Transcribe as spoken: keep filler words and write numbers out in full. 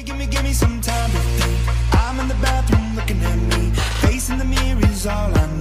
Gimme, gimme, gimme some time to think. I'm in the bathroom looking at me. Facing the mirror is all I